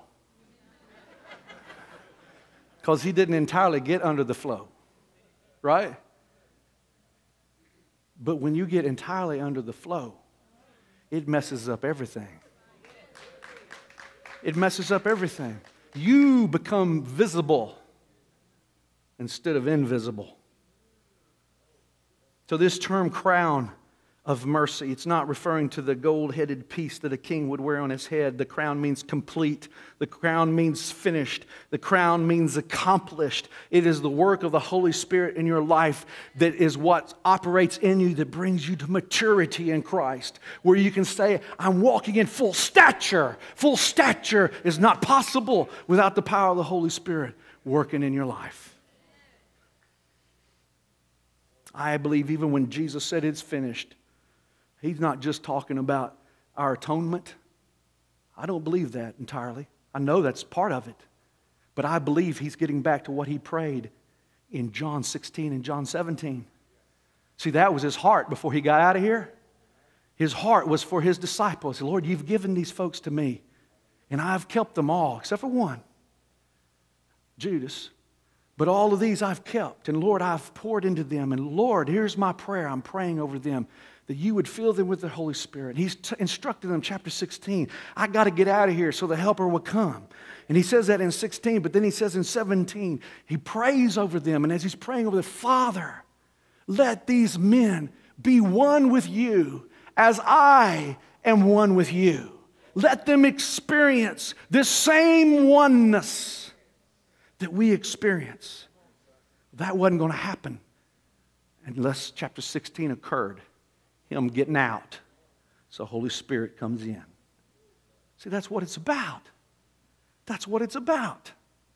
Because he didn't entirely get under the flow. Right? But when you get entirely under the flow, it messes up everything. It messes up everything. You become visible instead of invisible. So this term crown of mercy, it's not referring to the gold-headed piece that a king would wear on his head. The crown means complete. The crown means finished. The crown means accomplished. It is the work of the Holy Spirit in your life that is what operates in you that brings you to maturity in Christ, where you can say, "I'm walking in full stature." Full stature is not possible without the power of the Holy Spirit working in your life. I believe even when Jesus said it's finished, He's not just talking about our atonement. I don't believe that entirely. I know that's part of it. But I believe He's getting back to what He prayed in John 16 and John 17. See, that was His heart before He got out of here. His heart was for His disciples. Lord, You've given these folks to me, and I've kept them all, except for one, Judas. But all of these I've kept, and Lord, I've poured into them. And Lord, here's my prayer. I'm praying over them, that You would fill them with the Holy Spirit. He's instructed them, chapter 16, I got to get out of here so the Helper will come. And He says that in 16, but then He says in 17, He prays over them. And as He's praying over them, Father, let these men be one with You as I am one with You. Let them experience this same oneness that we experience. That wasn't going to happen unless chapter 16 occurred. Him getting out. So Holy Spirit comes in. See, that's what it's about. That's what it's about.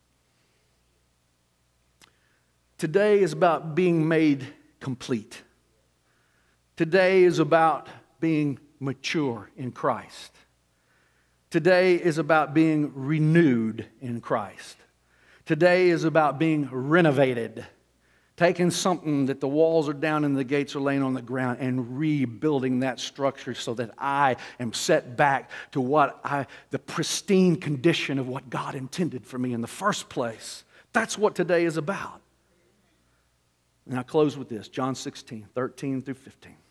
Today is about being made complete. Today is about being mature in Christ. Today is about being renewed in Christ. Today is about being renovated. Taking something that the walls are down and the gates are laying on the ground and rebuilding that structure so that I am set back to the pristine condition of what God intended for me in the first place. That's what today is about. And I'll close with this, John 16, 13 through 15. It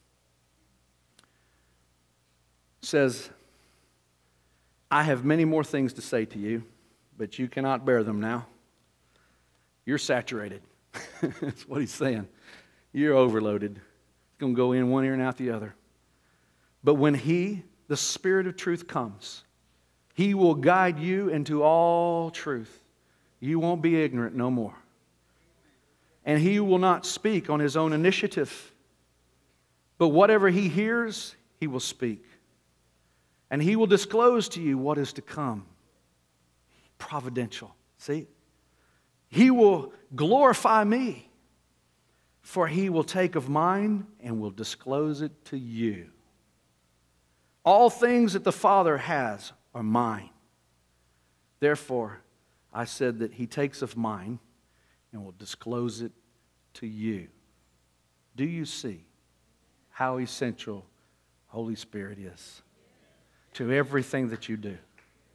says, I have many more things to say to you, but you cannot bear them now. You're saturated. That's what he's saying. You're overloaded. It's going to go in one ear and out the other. But when He, the Spirit of truth, comes, He will guide you into all truth. You won't be ignorant no more. And He will not speak on His own initiative, but whatever He hears, He will speak. And He will disclose to you what is to come. Providential. See? He will glorify me, for He will take of mine and will disclose it to you. All things that the Father has are mine. Therefore, I said that He takes of mine and will disclose it to you. Do you see how essential Holy Spirit is to everything that you do?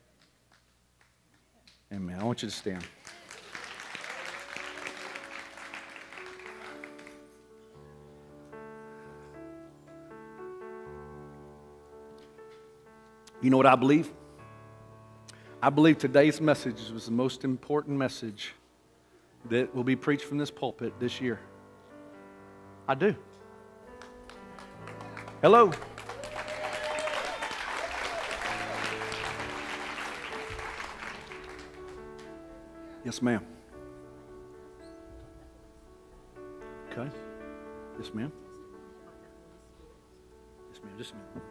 Amen. I want you to stand. You know what I believe? I believe today's message was the most important message that will be preached from this pulpit this year. I do. Hello. Yes, ma'am. Okay. Yes, ma'am. Yes, ma'am. Just a minute.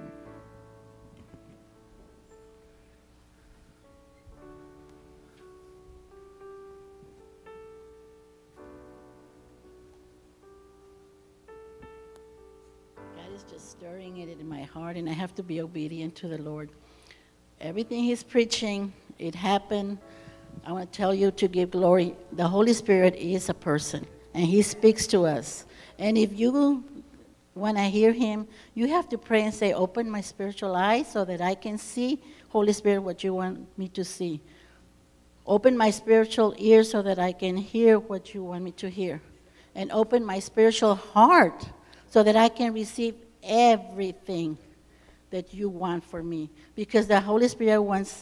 Just stirring it in my heart, and I have to be obedient to the Lord. Everything He's preaching, it happened. I want to tell you to give glory. The Holy Spirit is a person, and He speaks to us. And if you want to hear Him, you have to pray and say, open my spiritual eyes so that I can see, Holy Spirit, what you want me to see. Open my spiritual ears so that I can hear what you want me to hear. And open my spiritual heart so that I can receive everything that you want for me, because the Holy Spirit wants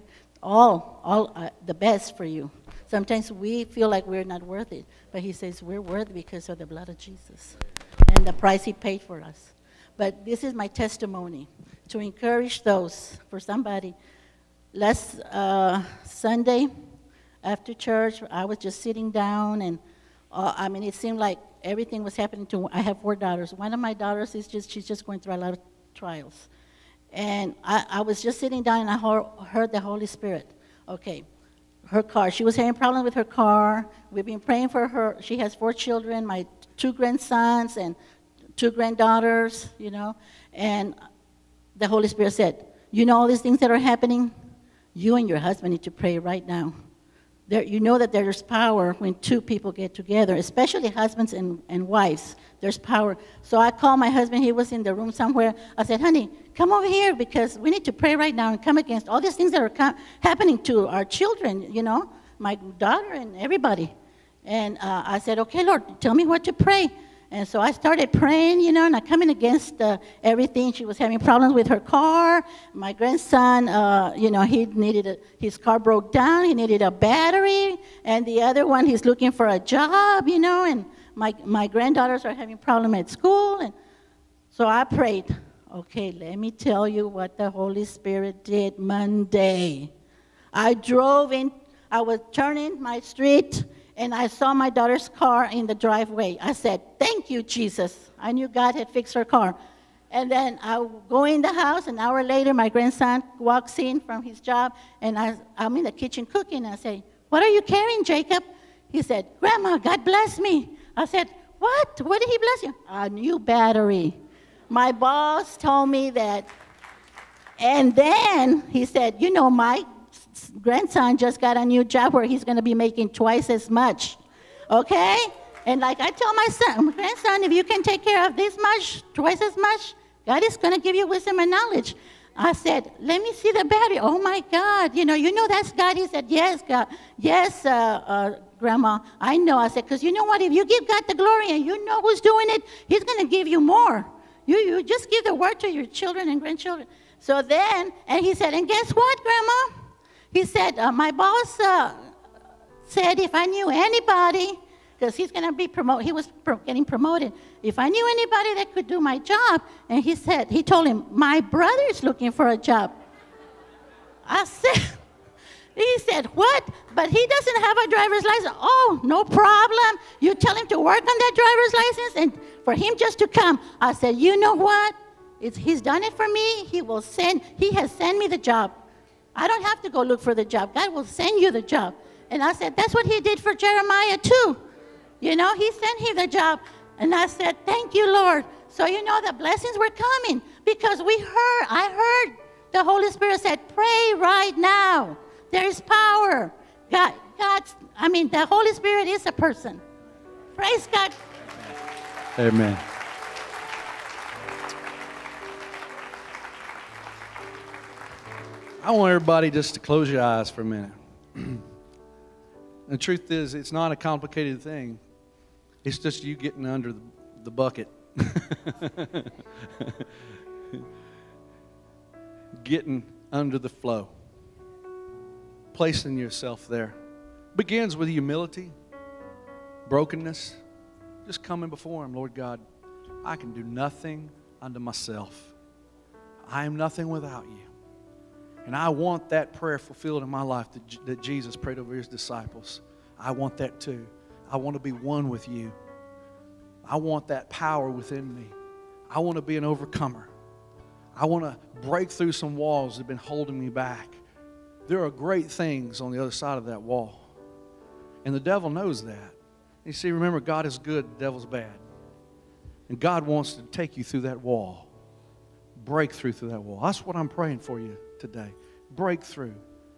all the best for you. Sometimes we feel like we're not worth it, but He says we're worthy because of the blood of Jesus and the price He paid for us. But this is my testimony to encourage those. For somebody, last Sunday after church, I was just sitting down, and it seemed like everything was happening to. I have 4 daughters. One of my daughters she's just going through a lot of trials, and I was just sitting down, and I heard the Holy Spirit. Okay, her car. She was having problems with her car. We've been praying for her. She has 4 children, my 2 grandsons and 2 granddaughters. And the Holy Spirit said, all these things that are happening. You and your husband need to pray right now. You know that there's power when 2 people get together, especially husbands and wives. There's power. So I called my husband. He was in the room somewhere. I said, honey, come over here because we need to pray right now and come against all these things that are happening to our children, my daughter and everybody. And I said, okay, Lord, tell me what to pray. And so I started praying, and I coming against everything. She was having problems with her car. My grandson, he needed his car broke down. He needed a battery. And the other one, he's looking for a job, and my granddaughters are having problems at school. And so I prayed, okay, let me tell you what the Holy Spirit did Monday. I was turning my street, and I saw my daughter's car in the driveway. I said, thank you, Jesus. I knew God had fixed her car. And then I go in the house. An hour later, my grandson walks in from his job, and I'm in the kitchen cooking. I say, what are you carrying, Jacob? He said, Grandma, God bless me. I said, what? What did He bless you? A new battery. My boss told me that. And then he said, my grandson just got a new job where he's going to be making twice as much, okay? And like I tell my grandson, if you can take care of this much, twice as much, God is going to give you wisdom and knowledge. I said, let me see the battery. Oh, my God. You know that's God. He said, yes, God. Yes, Grandma, I know. I said, because you know what? If you give God the glory and you know who's doing it, he's going to give you more. You just give the word to your children and grandchildren. So then, and he said, and guess what, Grandma? He said, my boss said if I knew anybody, because he's going to be promoted, he was getting promoted. If I knew anybody that could do my job, and he told him, my brother's looking for a job. I said, he said, what? But he doesn't have a driver's license. Oh, no problem. You tell him to work on that driver's license and for him just to come. I said, you know what? He's done it for me. He has sent me the job. I don't have to go look for the job. God will send you the job. And I said, that's what he did for Jeremiah too. He sent him the job. And I said, thank you, Lord. So the blessings were coming because I heard the Holy Spirit said, pray right now. There is power. The Holy Spirit is a person. Praise God. Amen. I want everybody just to close your eyes for a minute. The truth is, it's not a complicated thing. It's just you getting under the bucket. Getting under the flow. Placing yourself there. Begins with humility, brokenness. Just coming before Him, Lord God, I can do nothing unto myself. I am nothing without you. And I want that prayer fulfilled in my life that Jesus prayed over His disciples. I want that too. I want to be one with you. I want that power within me. I want to be an overcomer. I want to break through some walls that have been holding me back. There are great things on the other side of that wall. And the devil knows that. You see, remember, God is good, the devil's bad. And God wants to take you through that wall. Break through that wall. That's what I'm praying for you today. Breakthrough.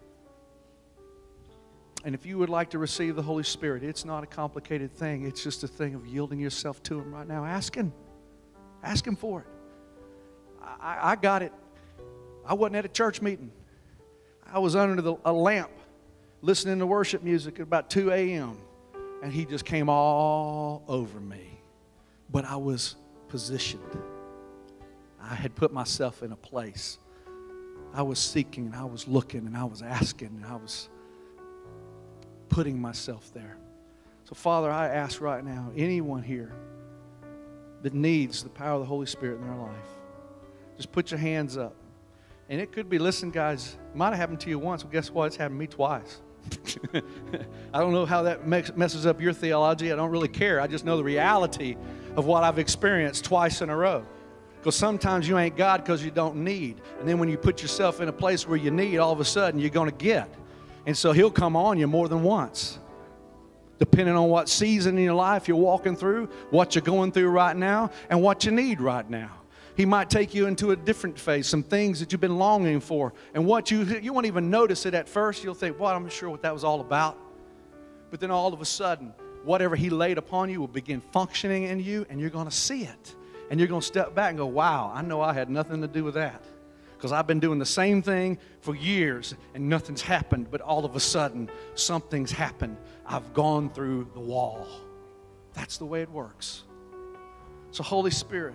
And if you would like to receive the Holy Spirit, it's not a complicated thing. It's just a thing of yielding yourself to Him right now. Ask Him. Ask Him for it. I got it. I wasn't at a church meeting. I was under a lamp listening to worship music at about 2 a.m. And He just came all over me. But I was positioned. I had put myself in a place. I was seeking, and I was looking, and I was asking, and I was putting myself there. So, Father, I ask right now, anyone here that needs the power of the Holy Spirit in their life, just put your hands up. And it could be, listen, guys, it might have happened to you once. Well, guess what? It's happened to me twice. I don't know how that messes up your theology. I don't really care. I just know the reality of what I've experienced twice in a row. Because sometimes you ain't God because you don't need. And then when you put yourself in a place where you need, all of a sudden you're going to get. And so He'll come on you more than once. Depending on what season in your life you're walking through, what you're going through right now, and what you need right now. He might take you into a different phase, some things that you've been longing for. And what you won't even notice it at first. You'll think, well, I'm not sure what that was all about. But then all of a sudden, whatever He laid upon you will begin functioning in you, and you're going to see it. And you're going to step back and go, wow, I know I had nothing to do with that. Because I've been doing the same thing for years, and nothing's happened. But all of a sudden, something's happened. I've gone through the wall. That's the way it works. So, Holy Spirit,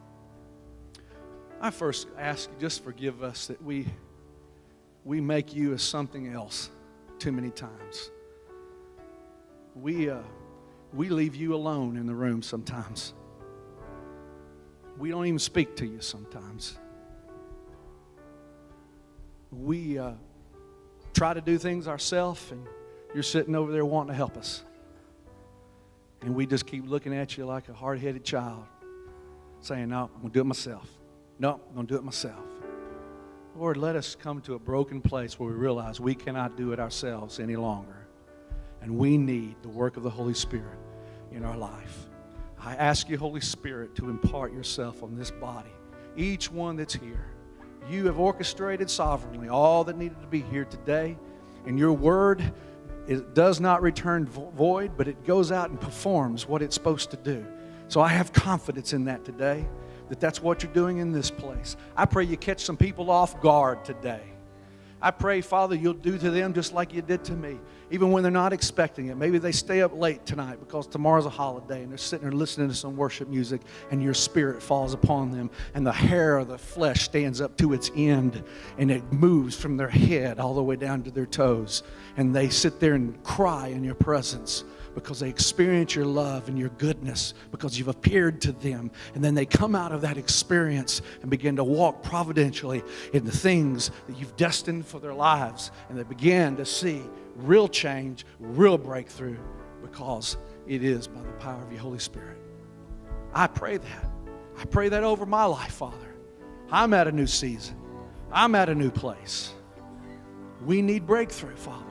I first ask you, just forgive us that we make you as something else too many times. We leave you alone in the room sometimes. We don't even speak to you sometimes. We try to do things ourselves, and you're sitting over there wanting to help us. And we just keep looking at you like a hard-headed child, saying, no, I'm going to do it myself. No, I'm going to do it myself. Lord, let us come to a broken place where we realize we cannot do it ourselves any longer. And we need the work of the Holy Spirit in our life. I ask you, Holy Spirit, to impart yourself on this body, each one that's here. You have orchestrated sovereignly all that needed to be here today. And your word, it does not return void, but it goes out and performs what it's supposed to do. So I have confidence in that today, that that's what you're doing in this place. I pray you catch some people off guard today. I pray, Father, you'll do to them just like you did to me, even when they're not expecting it. Maybe they stay up late tonight because tomorrow's a holiday and they're sitting there listening to some worship music and your Spirit falls upon them and the hair of the flesh stands up to its end and it moves from their head all the way down to their toes. And they sit there and cry in your presence because they experience your love and your goodness because you've appeared to them. And then they come out of that experience and begin to walk providentially in the things that you've destined for their lives. And they begin to see real change, real breakthrough, because it is by the power of your Holy Spirit. I pray that. I pray that over my life, Father. I'm at a new season. I'm at a new place. We need breakthrough, Father.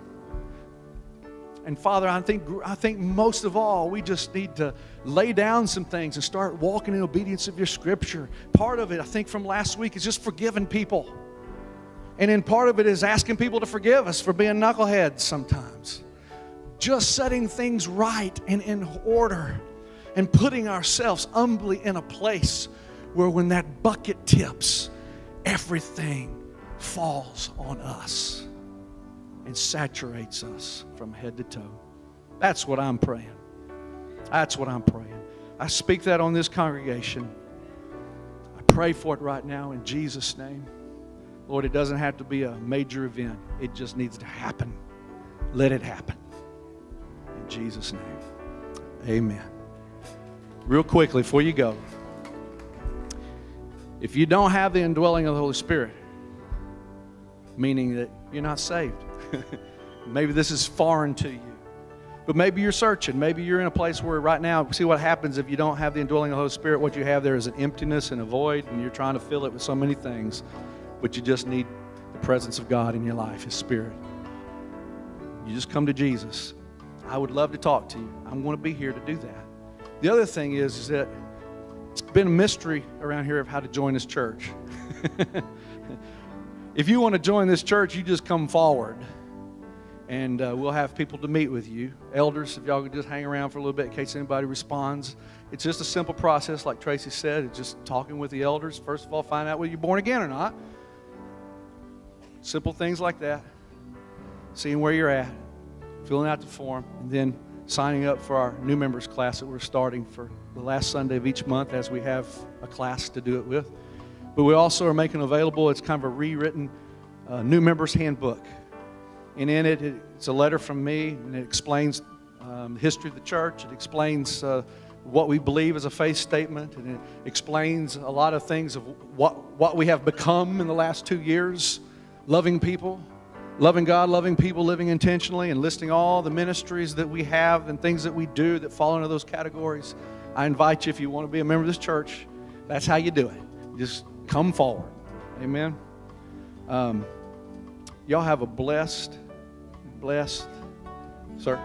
And Father, I think most of all, we just need to lay down some things and start walking in obedience of your Scripture. Part of it, I think, from last week is just forgiving people. And then part of it is asking people to forgive us for being knuckleheads sometimes. Just setting things right and in order and putting ourselves humbly in a place where when that bucket tips, everything falls on us and saturates us from head to toe. That's what I'm praying. That's what I'm praying. I speak that on this congregation. I pray for it right now in Jesus' name. Lord, it doesn't have to be a major event. It just needs to happen. Let it happen. In Jesus' name. Amen. Real quickly before you go. If you don't have the indwelling of the Holy Spirit, meaning that you're not saved, maybe this is foreign to you. But maybe you're searching. Maybe you're in a place where right now, see what happens if you don't have the indwelling of the Holy Spirit. What you have there is an emptiness and a void, and you're trying to fill it with so many things. But you just need the presence of God in your life, His Spirit. You just come to Jesus. I would love to talk to you. I'm going to be here to do that. The other thing is that it's been a mystery around here of how to join this church. If you want to join this church, you just come forward. And we'll have people to meet with you. Elders, if y'all could just hang around for a little bit in case anybody responds. It's just a simple process, like Tracy said. It's just talking with the elders. First of all, find out whether you're born again or not. Simple things like that. Seeing where you're at. Filling out the form. And then signing up for our new members class that we're starting for the last Sunday of each month as we have a class to do it with. But we also are making available, it's kind of a rewritten new members handbook. And in it, it's a letter from me, and it explains the history of the church. It explains what we believe is a faith statement, and it explains a lot of things of what we have become in the last 2 years, loving people, loving God, loving people, living intentionally, and listing all the ministries that we have and things that we do that fall into those categories. I invite you, if you want to be a member of this church, that's how you do it. Just come forward. Amen. Y'all have a blessed, sir.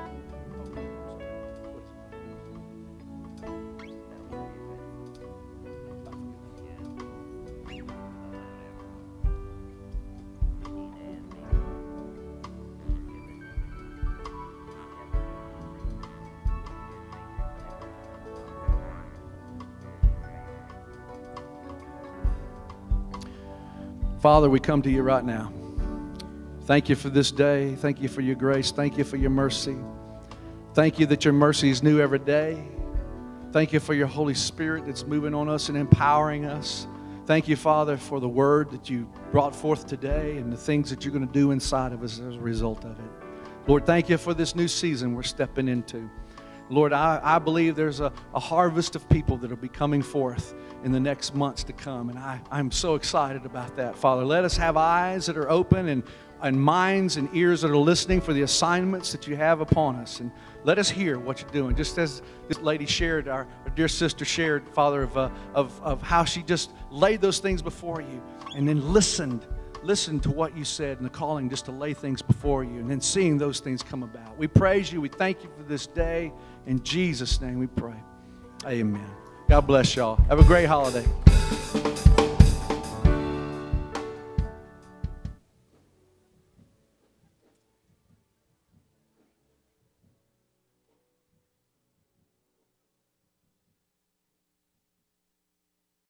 Father, we come to you right now. Thank you for this day. Thank you for your grace. Thank you for your mercy. Thank you that your mercy is new every day. Thank you for your Holy Spirit that's moving on us and empowering us. Thank you, Father, for the word that you brought forth today and the things that you're going to do inside of us as a result of it. Lord, thank you for this new season we're stepping into. Lord, I believe there's a harvest of people that will be coming forth in the next months to come, and I'm so excited about that, Father. Let us have eyes that are open and minds and ears that are listening for the assignments that you have upon us, and let us hear what you're doing. Just as this lady shared, our dear sister shared, Father, of how she just laid those things before you and then listened to what you said and the calling just to lay things before you and then seeing those things come about. We praise you. We thank you for this day. In Jesus' name we pray. Amen. God bless y'all. Have a great holiday.